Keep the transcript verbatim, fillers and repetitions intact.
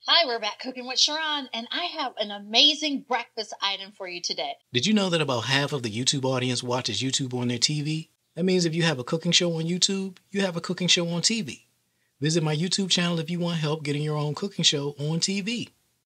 Hi, we're back cooking with Sharon, and I have an amazing breakfast item for you today. Did you know that about half of the YouTube audience watches YouTube on their T V? That means if you have a cooking show on YouTube, you have a cooking show on T V. Visit my YouTube channel if you want help getting your own cooking show on T V.